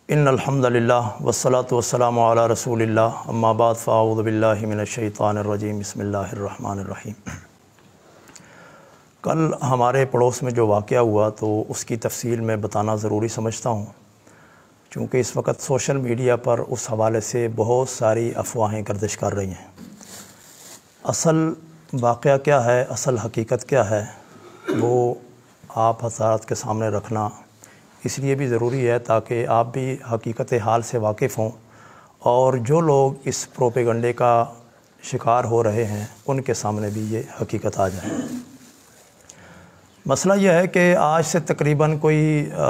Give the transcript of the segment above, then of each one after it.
ان الحمد للہ والصلاة والسلام علی رسول اللہ اما بعد فاعوذ باللہ من الشیطان الرجیم بسم اللہ الرحمن الرحیم۔ کل ہمارے پڑوس میں جو واقعہ ہوا تو اس کی تفصیل میں بتانا ضروری سمجھتا ہوں، چونکہ اس وقت سوشل میڈیا پر اس حوالے سے بہت ساری افواہیں گردش کر رہی ہیں۔ اصل واقعہ کیا ہے، اصل حقیقت کیا ہے، وہ آپ حضرات کے سامنے رکھنا اس لیے بھی ضروری ہے تاکہ آپ بھی حقیقت حال سے واقف ہوں، اور جو لوگ اس پروپیگنڈے کا شکار ہو رہے ہیں ان کے سامنے بھی یہ حقیقت آ جائے۔ مسئلہ یہ ہے کہ آج سے تقریباً کوئی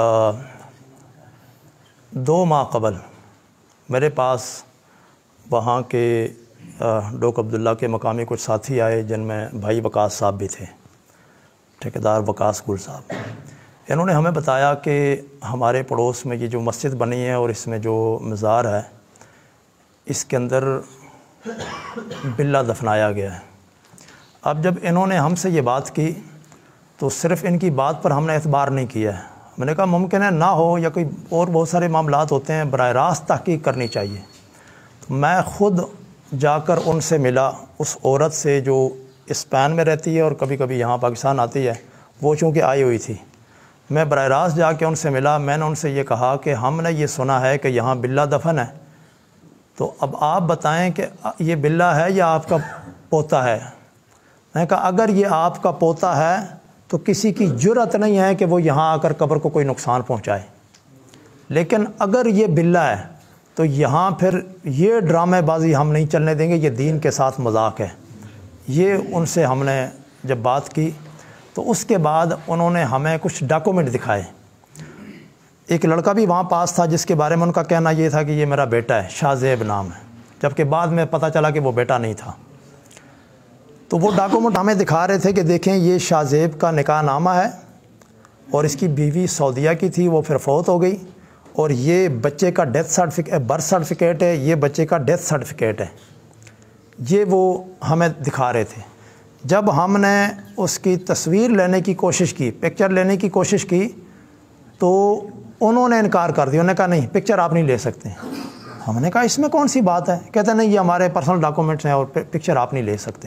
2 ماہ قبل میرے پاس وہاں کے ڈوک عبداللہ کے مقامی کچھ ساتھی آئے، جن میں بھائی وقاص صاحب بھی تھے، ٹھیکیدار وقاص گل صاحب۔ انہوں نے ہمیں بتایا کہ ہمارے پڑوس میں یہ جو مسجد بنی ہے اور اس میں جو مزار ہے اس کے اندر بلہ دفنایا گیا ہے۔ اب جب انہوں نے ہم سے یہ بات کی تو صرف ان کی بات پر ہم نے اعتبار نہیں کیا ہے۔ میں نے کہا ممکن ہے نہ ہو، یا کوئی اور بہت سارے معاملات ہوتے ہیں، براہ راست تحقیق کرنی چاہیے۔ تو میں خود جا کر ان سے ملا، اس عورت سے جو اسپین میں رہتی ہے اور کبھی کبھی یہاں پاکستان آتی ہے، وہ چونکہ آئی ہوئی تھی، میں براہ راست جا کے ان سے ملا۔ میں نے ان سے یہ کہا کہ ہم نے یہ سنا ہے کہ یہاں بلہ دفن ہے، تو اب آپ بتائیں کہ یہ بلہ ہے یا آپ کا پوتا ہے۔ میں نے کہا اگر یہ آپ کا پوتا ہے تو کسی کی جرأت نہیں ہے کہ وہ یہاں آ کر قبر کو کوئی نقصان پہنچائے، لیکن اگر یہ بلہ ہے تو یہاں پھر یہ ڈرامے بازی ہم نہیں چلنے دیں گے، یہ دین کے ساتھ مذاق ہے۔ یہ ان سے ہم نے جب بات کی تو اس کے بعد انہوں نے ہمیں کچھ ڈاکومنٹ دکھائے۔ ایک لڑکا بھی وہاں پاس تھا جس کے بارے میں ان کا کہنا یہ تھا کہ یہ میرا بیٹا ہے، شاہ زیب نام ہے، جبکہ بعد میں پتہ چلا کہ وہ بیٹا نہیں تھا۔ تو وہ ڈاکومنٹ ہمیں دکھا رہے تھے کہ دیکھیں یہ شاہ زیب کا نکاح نامہ ہے، اور اس کی بیوی سعودیہ کی تھی، وہ پھر فوت ہو گئی، اور یہ بچے کا برتھ سرٹیفکیٹ ہے، یہ بچے کا ڈیتھ سرٹیفکیٹ ہے۔ یہ وہ ہمیں دکھا رہے تھے۔ جب ہم نے اس کی تصویر لینے کی کوشش کی، پکچر لینے کی کوشش کی، تو انہوں نے انکار کر دیا۔ انہوں نے کہا نہیں، پکچر آپ نہیں لے سکتے۔ ہم نے کہا اس میں کون سی بات ہے؟ کہتے نہیں، یہ ہمارے پرسنل ڈاکومنٹس ہیں اور پکچر آپ نہیں لے سکتے۔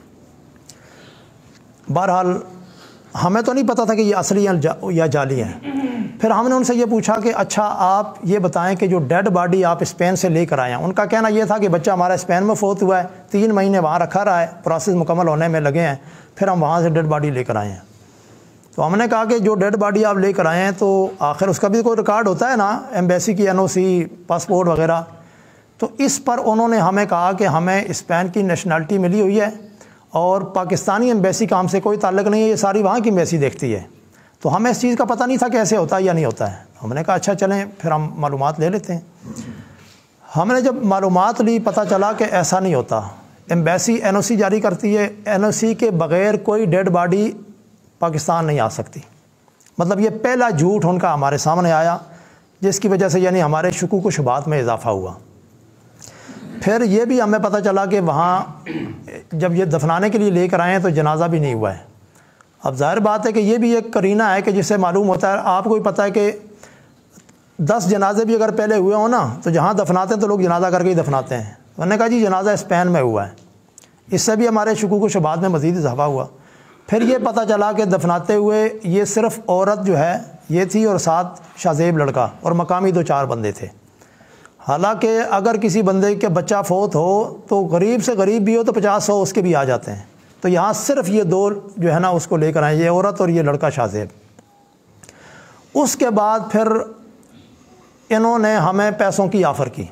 بہرحال ہمیں تو نہیں پتہ تھا کہ یہ اصلی یا جعلی ہیں۔ پھر ہم نے ان سے یہ پوچھا کہ اچھا آپ یہ بتائیں کہ جو ڈیڈ باڈی آپ اسپین سے لے کر آئے ہیں، ان کا کہنا یہ تھا کہ بچہ ہمارا اسپین میں فوت ہوا ہے، 3 مہینے وہاں رکھا رہا ہے، پروسیس مکمل ہونے میں لگے ہیں، پھر ہم وہاں سے ڈیڈ باڈی لے کر آئے ہیں۔ تو ہم نے کہا کہ جو ڈیڈ باڈی آپ لے کر آئے ہیں تو آخر اس کا بھی کوئی ریکارڈ ہوتا ہے نا، ایمبیسی کی NOC، پاسپورٹ وغیرہ۔ تو اس پر انہوں نے ہمیں کہا کہ ہمیں اسپین کی نیشنلٹی ملی ہوئی ہے اور پاکستانی ایمبیسی کا ہم سے کوئی تعلق نہیں ہے، یہ ساری وہاں کی ایمبیسی دیکھتی ہے۔ تو ہمیں اس چیز کا پتہ نہیں تھا کہ ایسے ہوتا ہے یا نہیں ہوتا ہے۔ ہم نے کہا اچھا چلیں پھر ہم معلومات لے لیتے ہیں۔ ہم نے جب معلومات لی، پتہ چلا کہ ایسا نہیں ہوتا۔ ایمبیسی NOC جاری کرتی ہے، NOC کے بغیر کوئی ڈیڈ باڈی پاکستان نہیں آ سکتی۔ مطلب یہ پہلا جھوٹ ان کا ہمارے سامنے آیا، جس کی وجہ سے یعنی ہمارے شکوک و شبہات میں اضافہ ہوا۔ پھر یہ بھی ہمیں پتہ چلا کہ وہاں جب یہ دفنانے کے لیے لے کر آئے ہیں تو جنازہ بھی نہیں ہوا ہے۔ اب ظاہر بات ہے کہ یہ بھی ایک قرینہ ہے کہ جس سے معلوم ہوتا ہے، آپ کو بھی پتہ ہے کہ 10 جنازے بھی اگر پہلے ہوئے ہوں نا تو جہاں دفناتے ہیں تو لوگ جنازہ کر کے ہی دفناتے ہیں۔ انہوں نے کہا جی جنازہ اسپین میں ہوا ہے۔ اس سے بھی ہمارے شکوک و شبہات میں مزید اضافہ ہوا۔ پھر یہ پتہ چلا کہ دفناتے ہوئے یہ صرف عورت جو ہے یہ تھی اور ساتھ شاہ زیب لڑکا اور مقامی 2-4 بندے تھے۔ حالانکہ اگر کسی بندے کے بچہ فوت ہو تو غریب سے غریب بھی ہو تو 50-100 اس کے بھی آ جاتے ہیں۔ تو یہاں صرف یہ 2 جو ہے نا اس کو لے کر آئے، یہ عورت اور یہ لڑکا شاہ زیب۔ اس کے بعد پھر انہوں نے ہمیں پیسوں کی آفر کی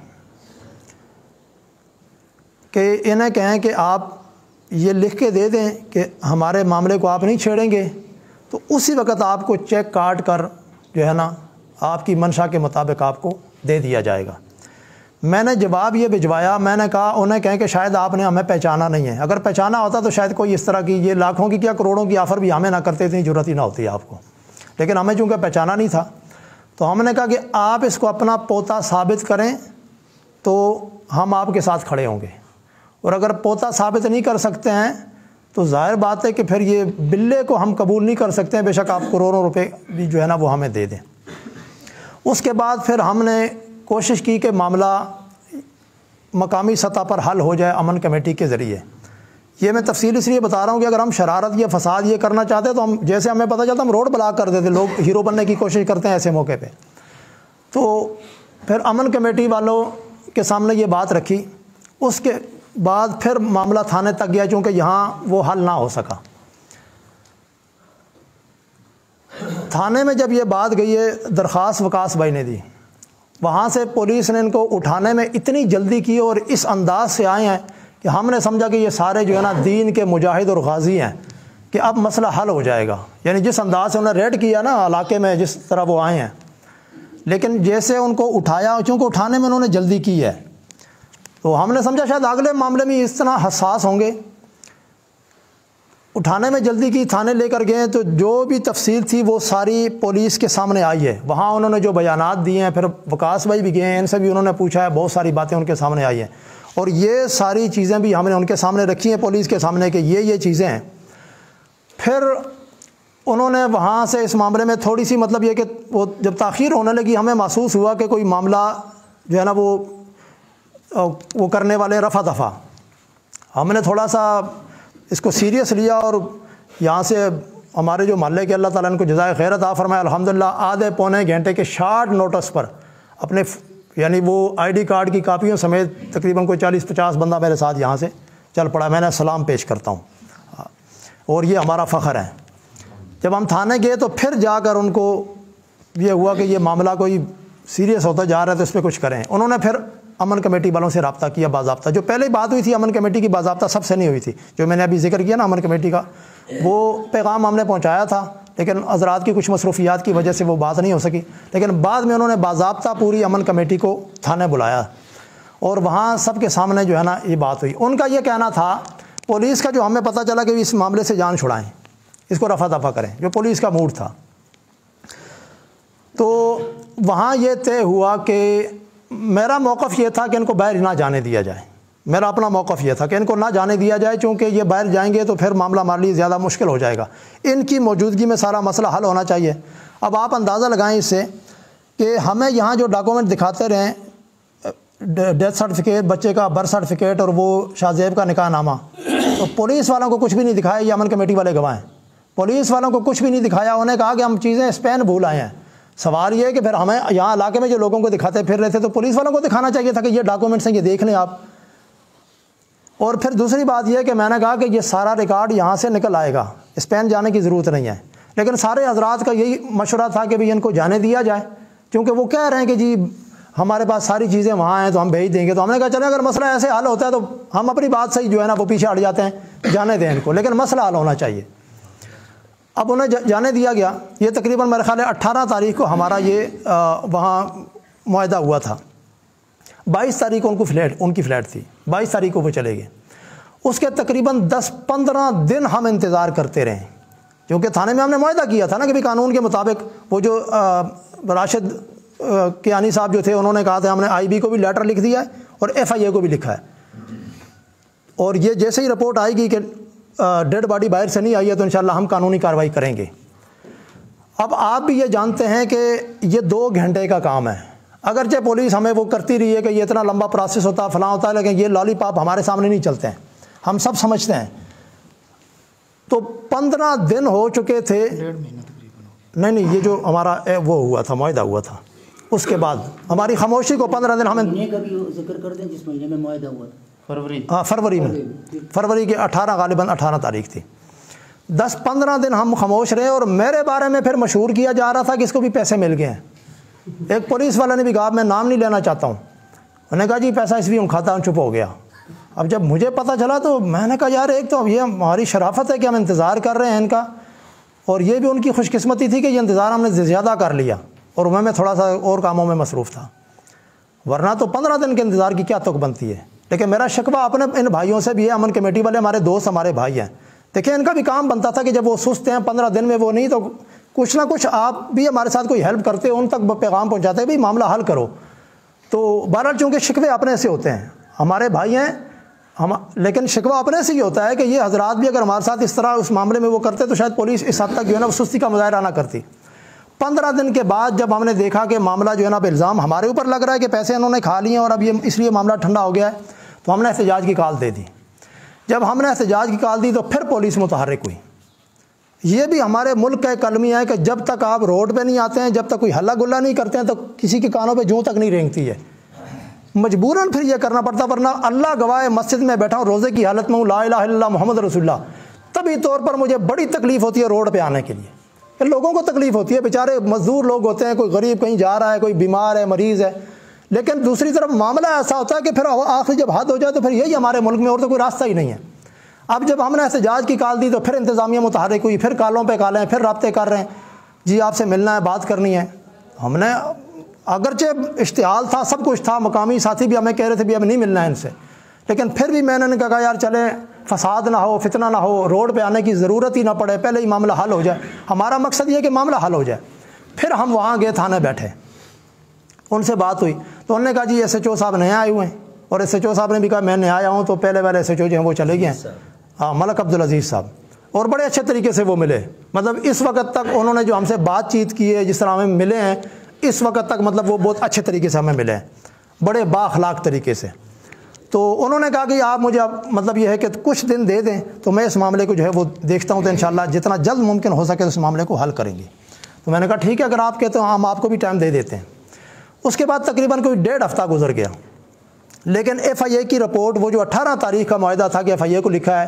کہ انہیں کہیں کہ آپ یہ لکھ کے دے دیں کہ ہمارے معاملے کو آپ نہیں چھیڑیں گے، تو اسی وقت آپ کو چیک کاٹ کر جو ہے نا آپ کی منشا کے مطابق آپ کو دے دیا جائے گا۔ میں نے جواب یہ بھجوایا، میں نے کہا انہیں کہیں کہ شاید آپ نے ہمیں پہچانا نہیں ہے، اگر پہچانا ہوتا تو شاید کوئی اس طرح کی یہ لاکھوں کی کیا کروڑوں کی آفر بھی ہمیں نہ کرتے، اتنی ضرورت ہی نہ ہوتی آپ کو، لیکن ہمیں چونکہ پہچانا نہیں تھا تو ہم نے کہا کہ آپ اس کو اپنا پوتا ثابت کریں تو ہم آپ کے ساتھ کھڑے ہوں گے، اور اگر پوتا ثابت نہیں کر سکتے ہیں تو ظاہر بات ہے کہ پھر یہ بلے کو ہم قبول نہیں کر سکتے ہیں، بے شک آپ کروڑوں روپے بھی جو ہے نا وہ ہمیں دے دیں۔ اس کے بعد پھر ہم نے کوشش کی کہ معاملہ مقامی سطح پر حل ہو جائے امن کمیٹی کے ذریعے. یہ میں تفصیل اس لیے بتا رہا ہوں کہ اگر ہم شرارت یا فساد یہ کرنا چاہتے تو ہم جیسے ہمیں پتہ چلتا ہم روڈ بلاک کر دیتے. لوگ ہیرو بننے کی کوشش کرتے ہیں ایسے موقع پہ. تو پھر امن کمیٹی والوں کے سامنے یہ بات رکھی. اس کے بعد پھر معاملہ تھانے تک گیا چونکہ یہاں وہ حل نہ ہو سکا. تھانے میں جب یہ بات گئی ہے درخواست وکاس بھائی نے دی, وہاں سے پولیس نے ان کو اٹھانے میں اتنی جلدی کی اور اس انداز سے آئے ہیں کہ ہم نے سمجھا کہ یہ سارے جو ہے نا دین کے مجاہد اور غازی ہیں کہ اب مسئلہ حل ہو جائے گا. یعنی جس انداز سے انہوں نے ریڈ کیا نا علاقے میں, جس طرح وہ آئے ہیں, لیکن جیسے ان کو اٹھایا, چونکہ اٹھانے میں انہوں نے جلدی کی ہے تو ہم نے سمجھا شاید اگلے معاملے میں اس طرح حساس ہوں گے. اٹھانے میں جلدی کی, تھانے لے کر گئے تو جو بھی تفصیل تھی وہ ساری پولیس کے سامنے آئی ہے. وہاں انہوں نے جو بیانات دیے ہیں, پھر وکاس بھائی بھی گئے ہیں, ان سے بھی انہوں نے پوچھا ہے, بہت ساری باتیں ان کے سامنے آئی ہیں. اور یہ ساری چیزیں بھی ہم نے ان کے سامنے رکھی ہیں پولیس کے سامنے کہ یہ چیزیں ہیں. پھر انہوں نے وہاں سے اس معاملے میں تھوڑی سی مطلب یہ کہ وہ جب تاخیر ہونے لگی ہمیں محسوس ہوا کہ کوئی معاملہ جو ہے نا وہ کرنے والے رفع دفع. ہم نے تھوڑا سا اس کو سیریس لیا اور یہاں سے ہمارے جو محلے کے اللہ تعالیٰ ان کو جزائے خیر عطا فرمائے, الحمدللہ آدھے پونے گھنٹے کے شارٹ نوٹس پر اپنے یعنی وہ آئی ڈی کارڈ کی کاپیوں سمیت تقریباً کوئی 40-50 بندہ میرے ساتھ یہاں سے چل پڑا. میں نے سلام پیش کرتا ہوں اور یہ ہمارا فخر ہے. جب ہم تھانے گئے تو پھر جا کر ان کو یہ ہوا کہ یہ معاملہ کوئی سیریس ہوتا جا رہا ہے تو اس پہ کچھ کریں. انہوں نے پھر امن کمیٹی والوں سے رابطہ کیا باضابطہ. جو پہلے بات ہوئی تھی امن کمیٹی کی باضابطہ سب سے نہیں ہوئی تھی, جو میں نے ابھی ذکر کیا نا امن کمیٹی کا, وہ پیغام ہم نے پہنچایا تھا لیکن حضرات کی کچھ مصروفیات کی وجہ سے وہ بات نہیں ہو سکی. لیکن بعد میں انہوں نے باضابطہ پوری امن کمیٹی کو تھانے بلایا اور وہاں سب کے سامنے جو ہے نا یہ بات ہوئی. ان کا یہ کہنا تھا پولیس کا, جو ہمیں پتہ چلا کہ اس معاملے سے جان چھڑائیں, اس کو رفع دفع کریں, جو پولیس کا موڈ تھا. تو وہاں یہ طے ہوا کہ میرا موقف یہ تھا کہ ان کو باہر نہ جانے دیا جائے. میرا اپنا موقف یہ تھا کہ ان کو نہ جانے دیا جائے, چونکہ یہ باہر جائیں گے تو پھر معاملہ ہمارے لیے زیادہ مشکل ہو جائے گا. ان کی موجودگی میں سارا مسئلہ حل ہونا چاہیے. اب آپ اندازہ لگائیں اس سے کہ ہمیں یہاں جو ڈاکومنٹ دکھاتے رہیں, ڈیتھ سرٹیفکیٹ بچے کا, برتھ سرٹیفکیٹ اور وہ شاہ زیب کا نکاح نامہ, تو پولیس والوں کو کچھ بھی نہیں دکھایا. یہ امن کمیٹی والے گواہ ہیں. پولیس والوں کو کچھ بھی نہیں دکھایا. انہیں کہا کہ ہم چیزیں اسپین بھول آئے ہیں. سوال یہ ہے کہ پھر ہمیں یہاں علاقے میں جو لوگوں کو دکھاتے پھر رہے تھے تو پولیس والوں کو دکھانا چاہیے تھا کہ یہ ڈاکومنٹس ہیں, یہ دیکھ لیں آپ. اور پھر دوسری بات یہ ہے کہ میں نے کہا کہ یہ سارا ریکارڈ یہاں سے نکل آئے گا, اسپین جانے کی ضرورت نہیں ہے. لیکن سارے حضرات کا یہی مشورہ تھا کہ بھئی ان کو جانے دیا جائے, کیونکہ وہ کہہ رہے ہیں کہ جی ہمارے پاس ساری چیزیں وہاں ہیں تو ہم بھیج دیں گے. تو ہم نے کہا چلیں اگر مسئلہ ایسے حل ہوتا ہے تو ہم اپنی بات سے ہی جو ہے نا وہ پیچھے ہٹ جاتے ہیں, جانے دیں ان کو, لیکن مسئلہ حل ہونا چاہیے. اب انہیں جانے دیا گیا. یہ تقریباً میرے خیال ہے 18 تاریخ کو ہمارا یہ وہاں معاہدہ ہوا تھا. 22 تاریخ کو ان کی فلیٹ تھی, 22 تاریخ کو وہ چلے گئے. اس کے تقریباً 10-15 دن ہم انتظار کرتے رہے, کیونکہ تھانے میں ہم نے معاہدہ کیا تھا نا کہ بھی قانون کے مطابق وہ جو راشد کیانی صاحب جو تھے انہوں نے کہا تھا ہم نے آئی بی کو بھی لیٹر لکھ دیا ہے اور ایف آئی اے کو بھی لکھا ہے, اور یہ جیسے ہی رپورٹ آئے گی کہ ڈیڈ باڈی باہر سے نہیں آئی ہے تو انشاءاللہ ہم قانونی کارروائی کریں گے. اب آپ بھی یہ جانتے ہیں کہ یہ 2 گھنٹے کا کام ہے. اگرچہ پولیس ہمیں وہ کرتی رہی ہے کہ یہ اتنا لمبا پروسیس ہوتا ہے فلاں ہوتا ہے, لیکن یہ لالی پاپ ہمارے سامنے نہیں چلتے ہیں, ہم سب سمجھتے ہیں. تو 15 دن ہو چکے تھے. نہیں یہ جو ہمارا وہ ہوا تھا معاہدہ ہوا تھا, اس کے بعد ہماری خاموشی کو 15 دن ہمیں ذکر کر دیں جس مہینے میں معاہدہ ہوا تھا. فروری میں, فروری کے 18 غالباً 18 تاریخ تھی. 10-15 دن ہم خاموش رہے اور میرے بارے میں پھر مشہور کیا جا رہا تھا کہ اس کو بھی پیسے مل گئے ہیں. ایک پولیس والے نے بھی کہا, میں نام نہیں لینا چاہتا ہوں, انہوں نے کہا جی پیسہ اس بھی ہم کھاتا ہوں, چپ ہو گیا. اب جب مجھے پتہ چلا تو میں نے کہا یار ایک تو یہ ہماری شرافت ہے کہ ہم انتظار کر رہے ہیں ان کا, اور یہ بھی ان کی خوش قسمتی تھی کہ یہ انتظار ہم نے زیادہ کر لیا اور میں تھوڑا سا اور کاموں میں مصروف تھا, ورنہ تو 15 دن کے انتظار کی کیا تک بنتی ہے. لیکن میرا شکوہ اپنے ان بھائیوں سے بھی ہے, امن کمیٹی والے ہمارے دوست ہمارے بھائی ہیں. دیکھیں ان کا بھی کام بنتا تھا کہ جب وہ سست ہیں 15 دن میں وہ نہیں, تو کچھ نہ کچھ آپ بھی ہمارے ساتھ کوئی ہیلپ کرتے, ان تک پیغام پہنچاتے بھی معاملہ حل کرو. تو بہرحال چونکہ شکوے اپنے سے ہوتے ہیں, ہمارے بھائی ہیں ہم, لیکن شکوہ اپنے سے ہی ہوتا ہے کہ یہ حضرات بھی اگر ہمارے ساتھ اس طرح اس معاملے میں وہ کرتے تو شاید پولیس اس حد تک جو ہے نا سستی کا مظاہرہ نہ کرتی. 15 دن کے بعد جب ہم نے دیکھا کہ معاملہ جو ہے نا اب الزام ہمارے اوپر لگ رہا ہے کہ پیسے انہوں نے کھا لیے ہیں اور اب یہ اس لیے معاملہ ٹھنڈا ہو گیا ہے، تو ہم نے احتجاج کی کال دے دی۔ جب ہم نے احتجاج کی کال دی تو پھر پولیس متحرک ہوئی۔ یہ بھی ہمارے ملک کا ایک المیہ ہے کہ جب تک آپ روڈ پہ نہیں آتے ہیں، جب تک کوئی ہلا گلا نہیں کرتے ہیں، تو کسی کے کانوں پہ جوں تک نہیں رینگتی ہے، مجبوراً پھر یہ کرنا پڑتا۔ ورنہ اللہ گواہ مسجد میں بیٹھا ہوں، روزے کی حالت میں ہوں، لا الہ الا اللہ محمد رسول اللہ، طبی طور پر مجھے بڑی تکلیف ہوتی ہے روڈ پہ آنے کے لیے۔ پھر لوگوں کو تکلیف ہوتی ہے، بیچارے مزدور لوگ ہوتے ہیں، کوئی غریب کہیں جا رہا ہے، کوئی بیمار ہے، مریض ہے، لیکن دوسری طرف معاملہ ایسا ہوتا ہے کہ پھر آخر جب حد ہو جائے تو پھر یہی ہمارے ملک میں اور تو کوئی راستہ ہی نہیں ہے۔ اب جب ہم نے احتجاج کی کال دی تو پھر انتظامیہ متحرک ہوئی، پھر کالوں پہ کالیں، پھر رابطے کر رہے ہیں، جی آپ سے ملنا ہے، بات کرنی ہے۔ ہم نے اگرچہ اشتعال تھا، سب کچھ تھا، مقامی ساتھی بھی ہمیں کہہ رہے تھے بھی اب نہیں ملنا ہے ان سے، لیکن پھر بھی میں نے کہا یار چلیں، فساد نہ ہو، فتنہ نہ ہو، روڈ پہ آنے کی ضرورت ہی نہ پڑے، پہلے ہی معاملہ حل ہو جائے۔ ہمارا مقصد یہ ہے کہ معاملہ حل ہو جائے۔ پھر ہم وہاں گئے، تھانے بیٹھے، ان سے بات ہوئی تو انہوں نے کہا جی ایس ایچ او صاحب نئے آئے ہوئے ہیں، اور ایس ایچ او صاحب نے بھی کہا میں نیا آیا ہوں، تو پہلے والے ایس ایچ او جو ہیں وہ چلے گئے ہیں، ہاں ملک عبدالعزیز صاحب، اور بڑے اچھے طریقے سے وہ ملے۔ مطلب اس وقت تک انہوں نے جو ہم سے بات چیت کی ہے، جس طرح ہمیں ملے ہیں، اس وقت تک مطلب وہ بہت اچھے طریقے سے ہمیں ملے ہیں، بڑے بااخلاق طریقے سے۔ تو انہوں نے کہا کہ آپ مجھے مطلب یہ ہے کہ کچھ دن دے دیں تو میں اس معاملے کو جو ہے وہ دیکھتا ہوں، تو انشاءاللہ جتنا جلد ممکن ہو سکے اس معاملے کو حل کریں گے۔ تو میں نے کہا ٹھیک ہے، اگر آپ کہتے ہیں ہم آپ کو بھی ٹائم دے دیتے ہیں۔ اس کے بعد تقریباً کوئی 1.5 ہفتہ گزر گیا، لیکن ایف آئی اے کی رپورٹ، وہ جو 18 تاریخ کا معاہدہ تھا کہ ایف آئی اے کو لکھا ہے،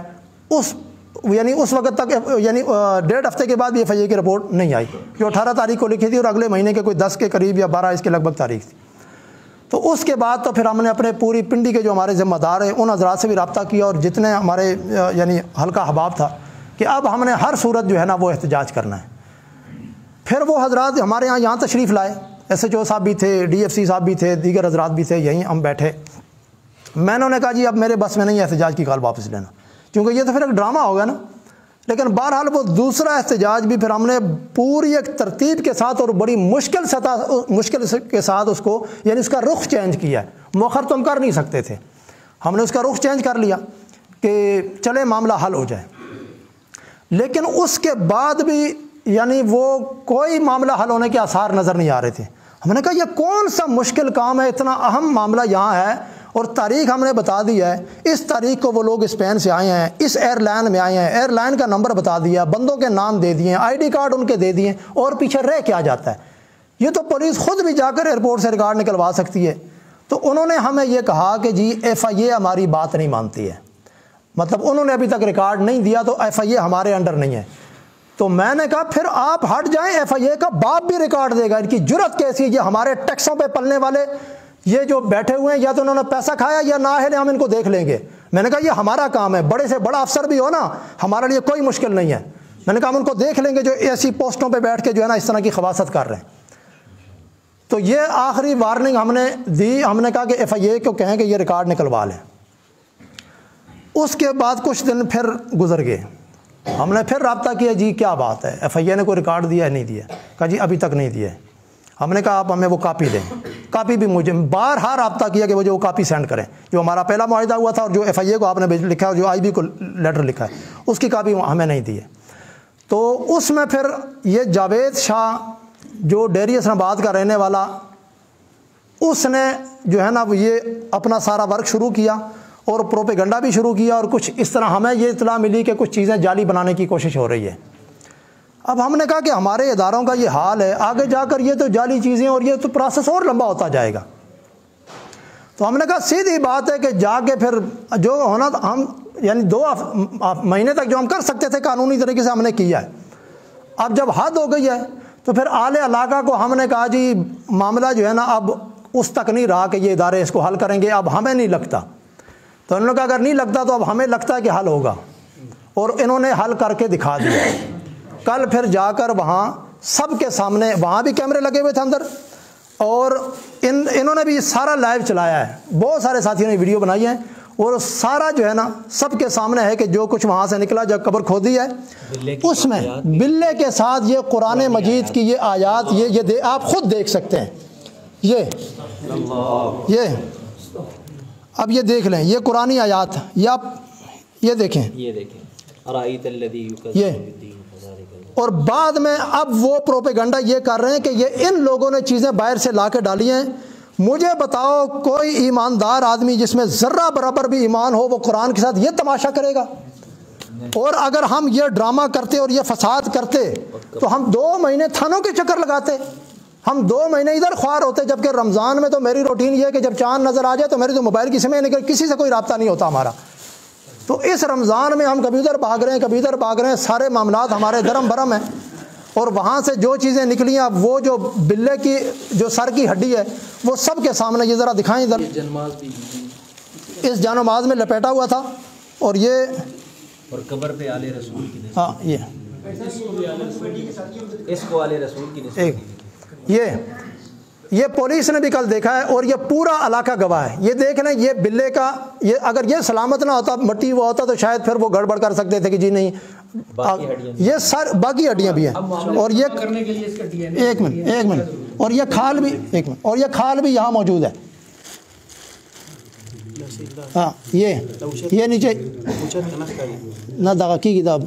اس وقت تک 1.5 ہفتے کے بعد بھی ایف آئی اے کی رپورٹ نہیں آئی، جو 18 تاریخ کو لکھی تھی، اور اگلے مہینے کے کوئی 10 کے قریب یا 12 اس کے لگ بھگ تاریخ تھی۔ تو اس کے بعد تو پھر ہم نے اپنے پوری پنڈی کے جو ہمارے ذمہ دار ہیں ان حضرات سے بھی رابطہ کیا، اور جتنے ہمارے یعنی حلقہ احباب تھا، کہ اب ہم نے ہر صورت جو ہے نا وہ احتجاج کرنا ہے۔ پھر وہ حضرات ہمارے یہاں تشریف لائے، ایس ایچ او صاحب بھی تھے، ڈی ایف سی صاحب بھی تھے، دیگر حضرات بھی تھے، یہیں ہم بیٹھے۔ میں نے کہا جی اب میرے بس میں نہیں ہے احتجاج کی کال واپس لینا، کیونکہ یہ تو پھر ایک ڈرامہ ہوگا نا۔ لیکن بہرحال وہ دوسرا احتجاج بھی پھر ہم نے پوری ایک ترتیب کے ساتھ اور بڑی مشکل کے ساتھ اس کو یعنی اس کا رخ چینج کیا ہے۔ مؤخر تو ہم کر نہیں سکتے تھے، ہم نے اس کا رخ چینج کر لیا کہ چلے معاملہ حل ہو جائے۔ لیکن اس کے بعد بھی یعنی وہ کوئی معاملہ حل ہونے کے آثار نظر نہیں آ رہے تھے۔ ہم نے کہا یہ کون سا مشکل کام ہے، اتنا اہم معاملہ یہاں ہے، اور تاریخ ہم نے بتا دی ہے، اس تاریخ کو وہ لوگ اسپین سے آئے ہیں، اس ایئر لائن میں آئے ہیں، ایئر لائن کا نمبر بتا دیا، بندوں کے نام دے دیے، آئی ڈی کارڈ ان کے دے دیے، اور پیچھے رہ کیا جاتا ہے؟ یہ تو پولیس خود بھی جا کر ایئرپورٹ سے ریکارڈ نکلوا سکتی ہے۔ تو انہوں نے ہمیں یہ کہا کہ جی ایف آئی اے ہماری بات نہیں مانتی ہے، مطلب انہوں نے ابھی تک ریکارڈ نہیں دیا، تو ایف آئی اے ہمارے انڈر نہیں ہے۔ تو میں نے کہا پھر آپ ہٹ جائیں، ایف آئی اے کا باپ بھی ریکارڈ دے گا، ان کی جرت کیسی ہے؟ یہ ہمارے ٹیکسوں پہ پلنے والے یہ جو بیٹھے ہوئے ہیں، یا تو انہوں نے پیسہ کھایا یا نااہل، ہم ان کو دیکھ لیں گے۔ میں نے کہا یہ ہمارا کام ہے، بڑے سے بڑا افسر بھی ہو نا، ہمارے لیے کوئی مشکل نہیں ہے۔ میں نے کہا ہم ان کو دیکھ لیں گے جو ایسی پوسٹوں پہ بیٹھ کے جو ہے نا اس طرح کی خباثت کر رہے ہیں۔ تو یہ آخری وارننگ ہم نے دی، ہم نے کہا کہ ایف آئی اے کو کہیں کہ یہ ریکارڈ نکلوا لیں۔ اس کے بعد کچھ دن پھر گزر گئے، ہم نے پھر رابطہ کیا، جی کیا بات ہے، ایف آئی اے نے کوئی ریکارڈ دیا ہے؟ نہیں دیا۔ کہا جی ابھی تک نہیں دیا ہے۔ ہم نے کہا آپ ہمیں وہ کاپی دیں۔ کاپی بھی مجھے بارہا رابطہ کیا کہ وہ جو کاپی سینڈ کریں، جو ہمارا پہلا معاہدہ ہوا تھا، اور جو ایف آئی اے کو آپ نے لکھا ہے، جو آئی بی کو لیٹر لکھا ہے، اس کی کاپی ہمیں نہیں دی ہے۔ تو اس میں پھر یہ جاوید شاہ جو ڈیری حسن آباد کا رہنے والا، اس نے جو ہے نا وہ یہ اپنا سارا ورک شروع کیا، اور پروپیگنڈا بھی شروع کیا، اور کچھ اس طرح ہمیں یہ اطلاع ملی کہ کچھ چیزیں جعلی بنانے کی کوشش ہو رہی ہے۔ اب ہم نے کہا کہ ہمارے اداروں کا یہ حال ہے، آگے جا کر یہ تو جعلی چیزیں اور یہ تو پروسیس اور لمبا ہوتا جائے گا۔ تو ہم نے کہا سیدھی بات ہے کہ جا کے پھر جو ہونا ہم یعنی 2 مہینے تک جو ہم کر سکتے تھے قانونی طریقے سے ہم نے کیا ہے۔ اب جب حد ہو گئی ہے تو پھر اعلی علاقہ کو ہم نے کہا جی معاملہ جو ہے نا اب اس تک نہیں رہا کہ یہ ادارے اس کو حل کریں گے، اب ہمیں نہیں لگتا۔ تو انہوں نے کہا اگر نہیں لگتا تو اب ہمیں لگتا ہے کہ حل ہوگا، اور انہوں نے حل کر کے دکھا دیا۔ کل پھر جا کر وہاں سب کے سامنے، وہاں بھی کیمرے لگے ہوئے تھے اندر، اور انہوں نے بھی سارا لائیو چلایا ہے، بہت سارے ساتھیوں نے ویڈیو بنائی ہے، اور سارا جو ہے نا سب کے سامنے ہے کہ جو کچھ وہاں سے نکلا، جب قبر کھودی ہے اس میں بلے کے ساتھ یہ قرآن مجید کی یہ آیات، یہ آپ خود دیکھ سکتے ہیں، یہ اب یہ دیکھ لیں، یہ قرآنی آیات، یہ آپ یہ دیکھیں، یہ دیکھیں، ارائیت الذی یکذب بالدین فذلک اور بعد میں اب وہ پروپیگنڈا یہ کر رہے ہیں کہ یہ ان لوگوں نے چیزیں باہر سے لا کے ڈالی ہیں. مجھے بتاؤ کوئی ایماندار آدمی جس میں ذرہ برابر بھی ایمان ہو وہ قرآن کے ساتھ یہ تماشا کرے گا؟ اور اگر ہم یہ ڈرامہ کرتے اور یہ فساد کرتے تو ہم 2 مہینے تھانوں کے چکر لگاتے, ہم 2 مہینے ادھر خوار ہوتے. جبکہ رمضان میں تو میری روٹین یہ ہے کہ جب چاند نظر آ جائے تو میری تو موبائل کی سمے نکل, کسی سے کوئی رابطہ نہیں ہوتا ہمارا. تو اس رمضان میں ہم کبھی ادھر بھاگ رہے ہیں کبھی ادھر بھاگ رہے ہیں, سارے معاملات ہمارے درم برم ہیں. اور وہاں سے جو چیزیں نکلی ہیں, وہ جو بلے کی جو سر کی ہڈی ہے وہ سب کے سامنے, یہ ذرا دکھائیں ادھر, اس جان و ماز میں لپیٹا ہوا تھا. اور یہ اور قبر پہ آل رسول کی نسبت, ہاں اس کو آل رسول کی نسبت, یہ پولیس نے بھی کل دیکھا ہے اور یہ پورا علاقہ گواہ ہے. یہ دیکھ لیں, یہ بلے کا, یہ اگر یہ سلامت نہ ہوتا, مٹی وہ ہوتا تو شاید پھر وہ گڑبڑ کر سکتے تھے کہ جی نہیں, یہ سر باقی ہڈیاں بھی ہیں. اور یہ ایک منٹ اور یہ کھال بھی, ایک منٹ, اور یہ کھال بھی یہاں موجود ہے. ہاں یہ نیچے نہ دغا کی کتاب,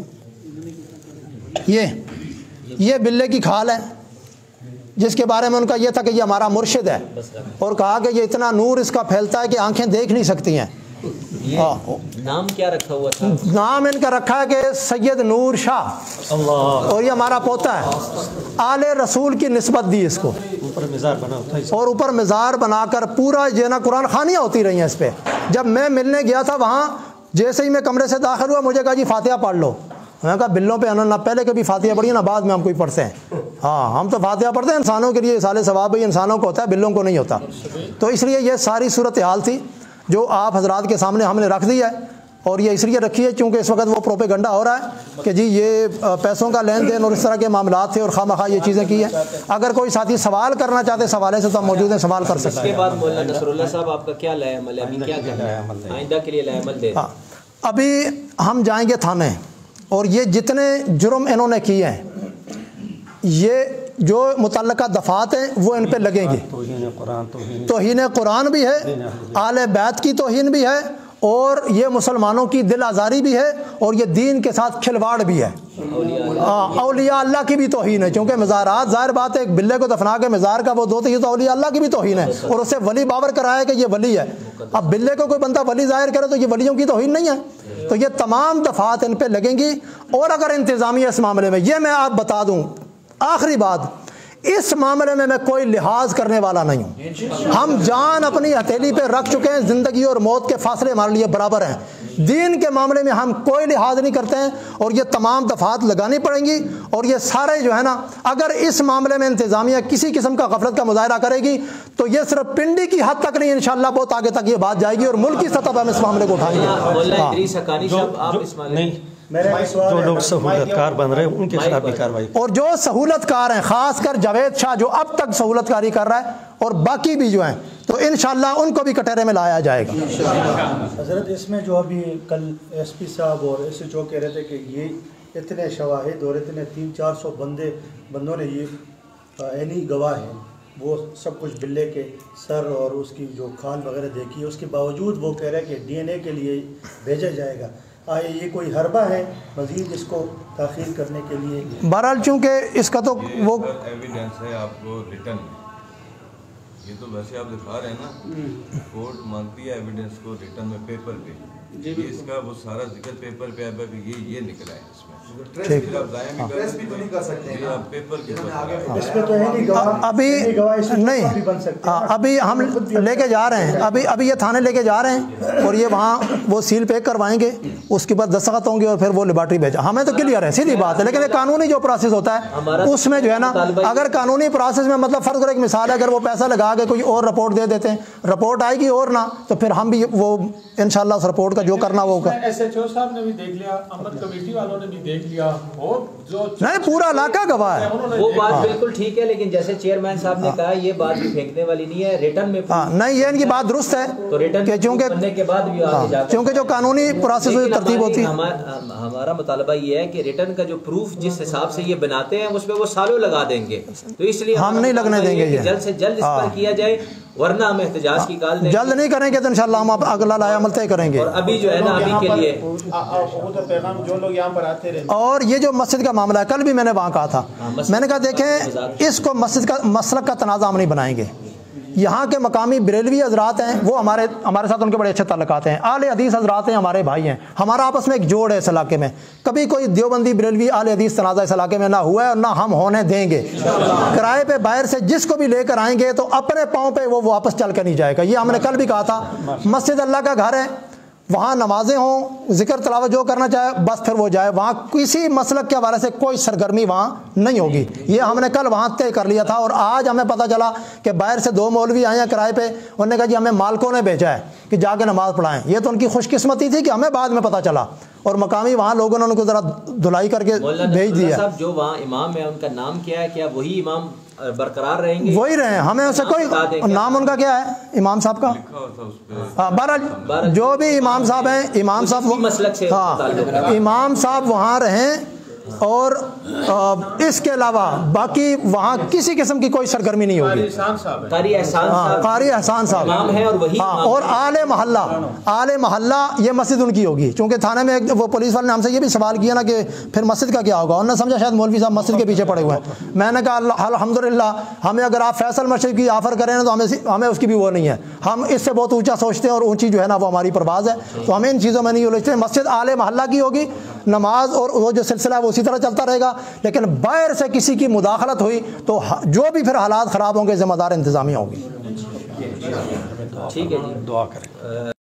یہ بلے کی کھال ہے جس کے بارے میں ان کا یہ تھا کہ یہ ہمارا مرشد ہے, اور کہا کہ یہ اتنا نور اس کا پھیلتا ہے کہ آنکھیں دیکھ نہیں سکتی ہیں. نام کیا رکھا ہوا تھا؟ نام ان کا رکھا ہے کہ سید نور شاہ, اور یہ ہمارا پوتا ہے. آل رسول کی نسبت دی اس کو, اور اوپر مزار بنا کر پورا یہ نا قرآن خوانیاں ہوتی رہی ہیں اس پہ. جب میں ملنے گیا تھا وہاں, جیسے ہی میں کمرے سے داخل ہوا مجھے کہا جی فاتحہ پڑھ لو. میں نے کہا بلوں پہ نہ پہلے کبھی فاتحہ پڑھی نہ بعد میں ہم کوئی پڑھتے ہیں. ہاں ہم تو فاتحہ پڑھتے ہیں انسانوں کے لیے, سال ثواب بھی انسانوں کو ہوتا ہے, بلوں کو نہیں ہوتا. تو اس لیے یہ ساری صورتحال تھی جو آپ حضرات کے سامنے ہم نے رکھ دی ہے. اور یہ اس لیے رکھی ہے چونکہ اس وقت وہ پروپیگنڈا ہو رہا ہے کہ جی یہ پیسوں کا لین دین اور اس طرح کے معاملات تھے اور خواہ مخواہ یہ چیزیں کی ہیں. اگر کوئی ساتھی سوال کرنا چاہتے سوالے سے تو ہم موجود ہیں, سوال کر سکتے ہیں. اس کے بعد مولانا نصر اللہ صاحب آپ کا کیا لائے عمل ہے, ابھی کیا کرنا ہے آئندہ کے لیے لائے عمل دے؟ ابھی ہم جائیں گے تھانے, اور یہ جتنے جرم انہوں نے کیے ہیں یہ جو متعلقہ دفعات ہیں وہ ان پہ لگیں گی. توہین قرآن بھی ہے, آل بیت کی توہین بھی ہے, اور یہ مسلمانوں کی دل آزاری بھی ہے, اور یہ دین کے ساتھ کھلواڑ بھی ہے. اولیاء اللہ کی بھی توہین ہے, چونکہ مزارات ظاہر بات ہے ایک بلے کو دفنا کے مزار کا وہ دو, یہ تو اولیاء اللہ کی بھی توہین ہے, اور اسے ولی باور کرایا کہ یہ ولی ہے. اب بلے کو کوئی بندہ ولی ظاہر کرے تو یہ ولیوں کی توہین نہیں ہے. تو یہ تمام دفعات ان پہ لگیں گی. اور اگر انتظامیہ اس معاملے میں, یہ میں آپ بتا دوں آخری بات, اس معاملے میں کوئی لحاظ کرنے والا نہیں ہوں. ہم جان اپنی ہتھیلی پہ رکھ چکے ہیں, زندگی اور موت کے فاصلے ہمارے لیے برابر ہیں. دین کے معاملے میں ہم کوئی لحاظ نہیں کرتے ہیں, اور یہ تمام دفعات لگانی پڑیں گی. اور یہ سارے جو ہے نا, اگر اس معاملے میں انتظامیہ کسی قسم کا غفلت کا مظاہرہ کرے گی تو یہ صرف پنڈی کی حد تک نہیں, انشاءاللہ بہت آگے تک یہ بات جائے گی, اور ملک کی سطح پر ہم اس معاملے کو اٹھائیں گے. جو لوگ سہولت کار بن رہے ہیں ان کے خلاف بھی کاروائی, اور جو سہولت کار ہیں, خاص کر جاوید شاہ جو اب تک سہولت کاری کر رہا ہے, اور باقی بھی جو ہیں, تو انشاءاللہ ان کو بھی کٹہرے میں لایا جائے گا. حضرت اس میں جو ابھی کل ایس پی صاحب اور ایس ایچ او کہہ رہے تھے کہ یہ اتنے شواہد اور اتنے 300-400 بندوں نے یہ عینی گواہ ہیں, وہ سب کچھ بلے کے سر اور اس کی جو کھال وغیرہ دیکھی ہے, اس کے باوجود وہ کہہ رہے ہیں کہ ڈی این اے کے لیے بھیجا جائے گا. آئے یہ کوئی حربہ ہے مزید اس کو تاخیر کرنے کے لیے؟ بہرحال چونکہ اس کا تو وہ ایویڈنس ہے آپ کو ریٹن میں, یہ تو ویسے آپ دکھا رہے ہیں نا, کورٹ مانگتی ہے ایویڈنس کو ریٹن میں پیپر پہ, اس کا وہ سارا ذکر پیپر پہ ہے کہ یہ نکلا ہے. اس میں ابھی نہیں, ابھی ہم لے کے جا رہے ہیں, ابھی یہ تھانے لے کے جا رہے ہیں, اور یہ وہاں وہ سیل پیک کروائیں گے, اس کے بعد دستخط ہوں گے, اور پھر وہ لیبارٹری بھیجا. ہمیں تو کلیئر ہے, سیدھی بات ہے. لیکن یہ قانونی جو پروسیس ہوتا ہے اس میں جو ہے نا, اگر قانونی پروسیس میں مطلب فرض کرو ایک مثال ہے, اگر وہ پیسہ لگا کے کوئی اور رپورٹ دے دیتے ہیں, رپورٹ آئے گی اور نہ, تو پھر ہم بھی وہ انشاءاللہ اس رپورٹ کا جو کرنا وہ ہوگا. ایس ایچ او صاحب نے بھی دیکھ لیا, امت کمیٹی والوں نے بھی دیکھ لیا, اور جو نہیں پورا علاقہ گواہ ہے. وہ بات بالکل ٹھیک ہے, لیکن جیسے چیئرمین صاحب نے کہا یہ بات بھی پھینکنے والی نہیں ہے. ریٹن میں نہیں, یہ ان کی بات درست ہے کہ چونکہ جو قانونی پروسیس ترتیب ہوتی ہے. ہمارا مطالبہ یہ ہے کہ ریٹن کا جو پروف جس حساب سے یہ بناتے ہیں اس پہ وہ سالوں لگا دیں گے, تو اس لیے ہم نہیں لگنے دیں گے, جلد سے جلد اس پر کیا جائے ورنہ ہم احتجاج کی کال دیں. جلد نہیں کریں گے تو انشاءاللہ ہم اگلا لائحہ عمل طے کریں گے. اور ابھی جو ہے نا ابھی کے لیے پیغام جو لوگ یہاں پر آتے رہے. اور یہ جو مسجد کا معاملہ ہے، کل بھی میں نے وہاں کہا تھا، میں نے کہا دیکھیں اس کو مسجد کا مسلک کا تنازع ہم نہیں بنائیں گے. یہاں کے مقامی بریلوی حضرات ہیں، وہ ہمارے ساتھ ان کے بڑے اچھے تعلقات ہیں. اہل حدیث حضرات ہیں، ہمارے بھائی ہیں. ہمارا آپس میں ایک جوڑ ہے اس علاقے میں. کبھی کوئی دیوبندی بریلوی اہل حدیث تنازع اس علاقے میں نہ ہوا ہے اور نہ ہم ہونے دیں گے. کرائے پہ باہر سے جس کو بھی لے کر آئیں گے تو اپنے پاؤں پہ وہ واپس چل کر نہیں جائے گا. یہ ہم نے کل بھی کہا تھا. مسجد اللہ کا گھر ہے، وہاں نمازیں ہوں، ذکر تلاوت جو کرنا چاہے بس پھر وہ جائے. وہاں کسی مسلک کے حوالے سے کوئی سرگرمی وہاں نہیں ہوگی. یہ ہم نے کل وہاں طے کر لیا تھا. اور آج ہمیں پتہ چلا کہ باہر سے 2 مولوی آئے ہیں کرائے پہ. انہوں نے کہا جی ہمیں مالکوں نے بھیجا ہے کہ جا کے نماز پڑھائیں. یہ تو ان کی خوش قسمتی تھی کہ ہمیں بعد میں پتہ چلا، اور مقامی وہاں لوگوں نے ان کو ذرا دھلائی کر کے بھیج دیا. صاحب جو وہاں امام ہے ان کا نام کیا ہے؟ کیا وہی امام برقرار رہیں گے؟ وہی رہے. ہمیں اسے کوئی نام ان کا کیا ہے امام صاحب کا؟ بہرحال جو بھی امام صاحب ہیں، امام صاحب مسلک سے ہاں امام صاحب وہاں رہیں. اور اس کے علاوہ باقی وہاں کسی قسم کی کوئی سرگرمی نہیں ہوگی. قاری احسان صاحب امام ہے اور وہی اور آل محلہ یہ مسجد ان کی ہوگی. چونکہ تھانے میں وہ پولیس والے نے ہم سے یہ بھی سوال کیا نا کہ پھر مسجد کا کیا ہوگا. انہوں نے سمجھا شاید مولوی صاحب مسجد کے پیچھے پڑے ہوئے ہیں. میں نے کہا الحمدللہ ہمیں اگر آپ فیصل مسجد کی آفر کریں تو ہمیں اس کی بھی وہ نہیں ہے. ہم اس سے بہت اونچا سوچتے ہیں اور اونچی جو ہے نا وہ ہماری پرواز ہے. تو ہمیں ان چیزوں میں نہیں الجھتے. مسجد آل محلہ کی ہوگی، نماز اور وہ جو سلسلہ ہے وہ اسی طرح چلتا رہے گا. لیکن باہر سے کسی کی مداخلت ہوئی تو جو بھی پھر حالات خراب ہوں گے ذمہ دار انتظامیہ ہوگی. ٹھیک ہے جی، دعا کریں.